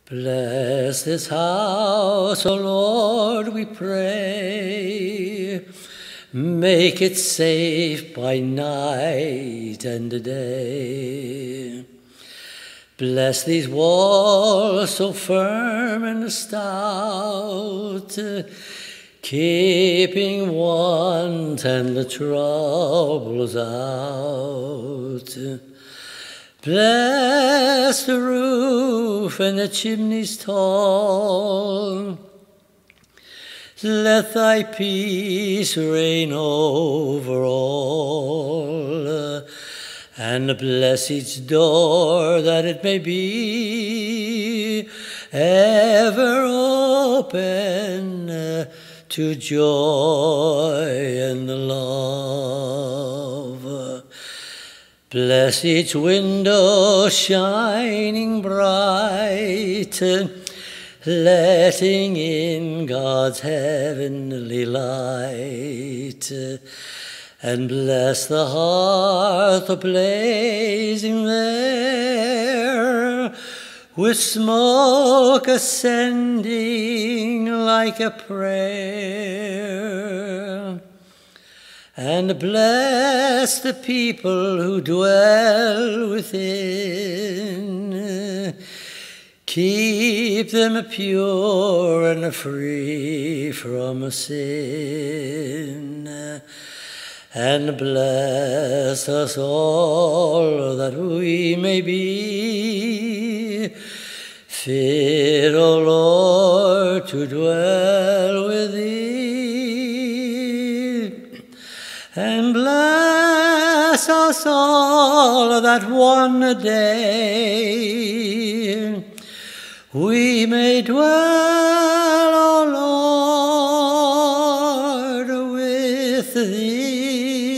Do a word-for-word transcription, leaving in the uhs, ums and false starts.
Bless this house, O Lord, we pray. Make it safe by night and day. Bless these walls so firm and stout, keeping want and the troubles out. Bless the roof and the chimneys tall. Let thy peace reign over all, and bless each door that it may be ever open to joy and love. Bless each window shining bright, letting in God's heavenly light. And bless the hearth blazing there, with smoke ascending like a prayer. And bless the people who dwell within. Keep them pure and free from sin. And bless us all that we may be fit, O Lord, to dwell with thee. And bless us all that one day we may dwell, O Lord, with thee.